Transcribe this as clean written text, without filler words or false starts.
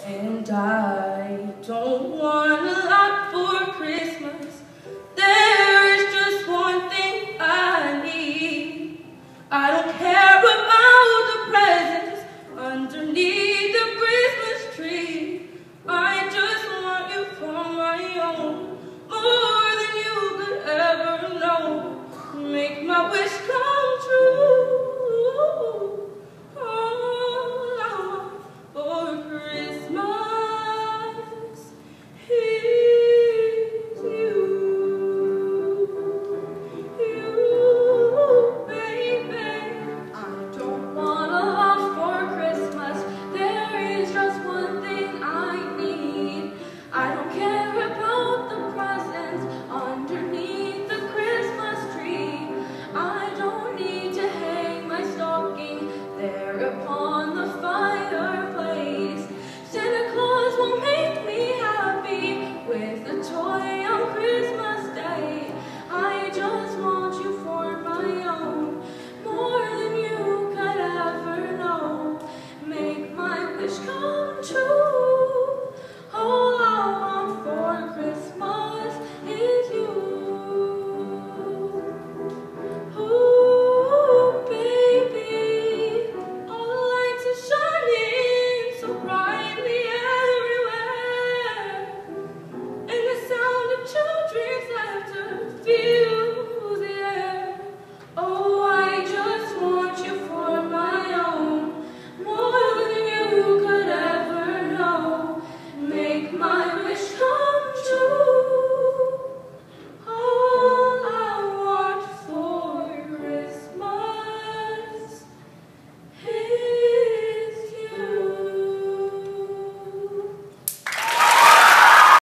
And I don't want a lot for Christmas. There is just one thing I need. I don't care about the presents underneath the Christmas tree. I just want you for my own, more than you could ever know. Make my wish come